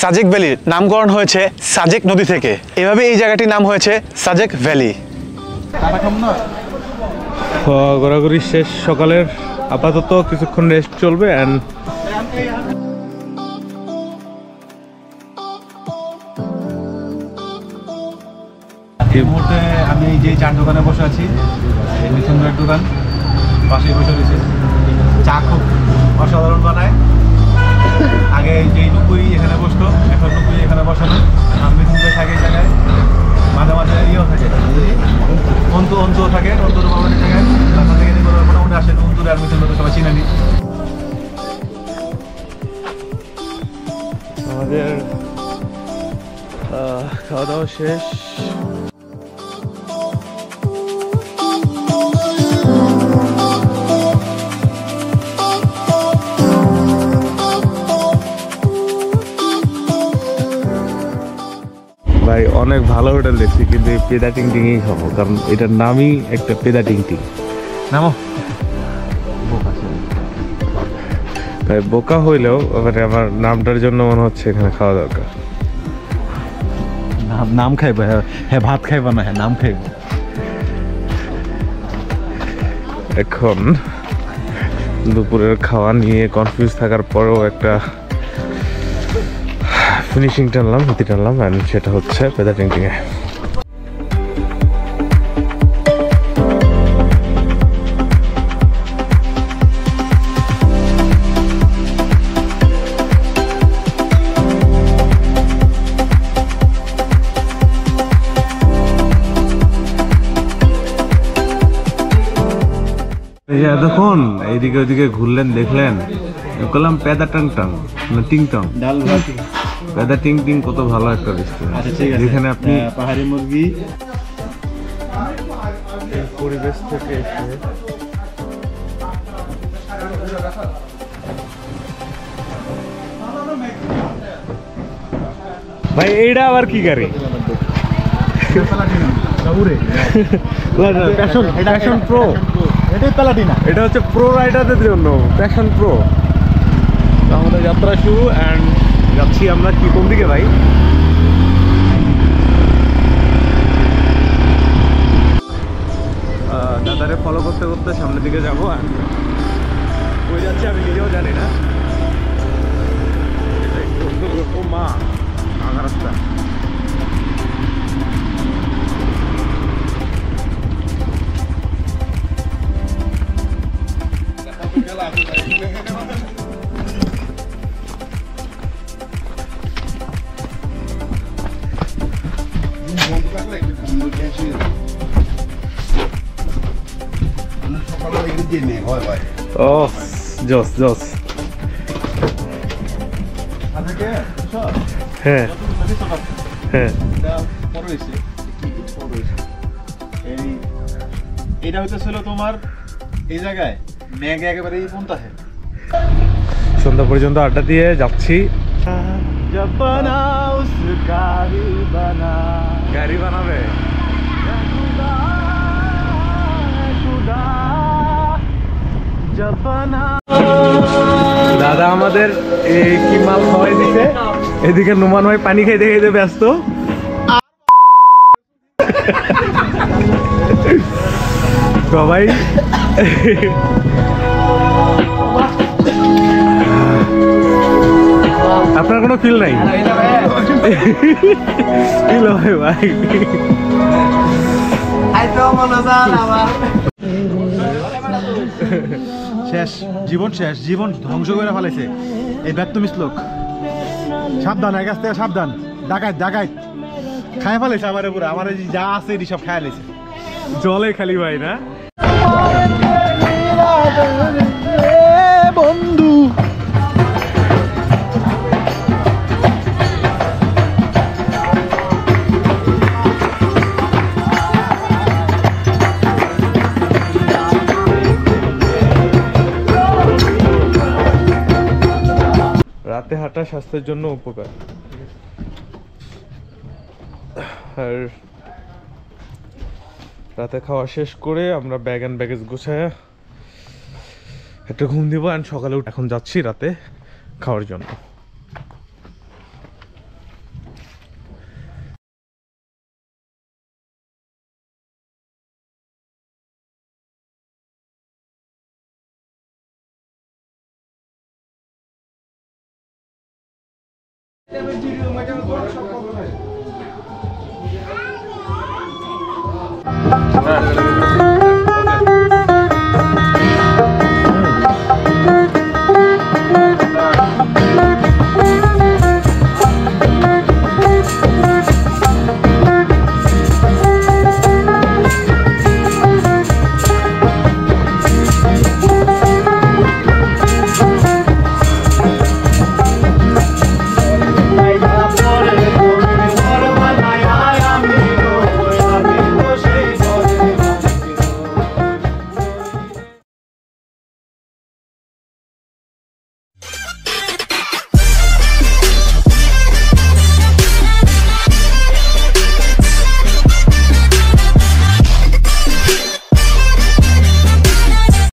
সাজেক ভ্যালির নামকরণ হয়েছে সাজেক নদী থেকে। এভাবে এই জায়গাটির নাম হয়েছে সাজেক ভ্যালি। ঘোরাঘুরি শেষ সকালের, আপাতত কিছুক্ষণ রেস্ট চলবে। এই মুহূর্তে আমি যে চার দোকানে বসে আছি, এই মিথুনের দোকান পাশে বসে রয়েছে। চা খুব অসাধারণ বানায়। আগে যেই নুপুরি এখানে বসতো, এখন নুপুরি এখানে বসানো। আর মিথুনদের থাকে এই জায়গায়, মাঝে মাঝে ইয়েও থাকে, অন্তুও থাকে, অন্তুর বাবানের জায়গায়। রাস্তা থেকে মোটামুটি আসেন অন্তুরে আর মিথুন সবাই চিনে নি। আমাদের খাওয়া দাওয়া শেষ। ভাই অনেক ভালো হোটেল দেখছি, কিন্তু এই পেদা টিং টিংই খাবো, কারণ এটার নামই একটা পেদা টিং টিং। নামো ভাই, বোকা হইলেও মানে আমার নামটার জন্য মনে হচ্ছে এখানে খাওয়া দরকার। নাম খাইব, হ্যাঁ ভাত খাইব না, হ্যাঁ নাম খাইব। এখন দুপুরের খাওয়া নিয়ে কনফিউজ থাকার পরেও একটা ফিনিশিং টানলাম, হিতি টানলাম, অ্যান্ড সেটা হচ্ছে পেদা টিং টিংয়ে। এতক্ষণ এইদিকে ওইদিকে ঘুরলেন, দেখলেন, বললাম পেদা টাং টাং না টিং টং, পেদা টিং টিং কত ভালো একটা রেস্টুরেন্ট। যেখানে আপনি পাহাড়ি মুরগি পরিবেশ থেকে এসে ভাই এইটা আবার কি গাড়ি? প্যাশন প্রো, এটাই প্যালাডিনা। এটা হচ্ছে প্রো রাইডারদের জন্য প্যাশন প্রো। আমাদের যাত্রা শুরু, অ্যান্ড যাচ্ছি আমরা কি কোন দিকে ভাই? দাদারে ফলো করতে করতে সামনের দিকে যাবো। কই যাচ্ছে আমি নিজেও জানি না। ও মা, ভাঙা রাস্তা। ও জোস জোস। হ্যাঁ হ্যাঁ, এটা হইতেছিল তোমার এই জায়গায় মেঘ একেবারে পৌঁছাছে। সন্ধ্যা পর্যন্ত আড্ডা দিয়ে যাচ্ছি। গাড়ি বানাবে দাদা আমাদের এই কি মাল খাওয়াই দিছে। এদিকে নুমান ভাই পানি খাইতে খাইতে ব্যস্ত। সবাই আপনার কোনো ফিল নাই? ফিল হয় ভাই। শেষ জীবন, শেষ জীবন ধ্বংস করে ফেলেছে এই ব্যর্থমিস লোক। সাবধান, এর কাছ থেকে সাবধান। ডাকাত ডাকাত খায় ফেলেছে আমার পুরো, আমার যা আছে এটি সব খায় ফেলেছে। জলে খালি ভাই না বন্ধু। রাতে হাঁটা স্বাস্থ্যের জন্য উপকার। আর রাতে খাওয়া শেষ করে আমরা ব্যাগ অ্যান্ড ব্যাগেজ গুছায় একটা ঘুম দিব, অ্যান্ড সকালে এখন যাচ্ছি রাতে খাওয়ার জন্য। হ্যাঁ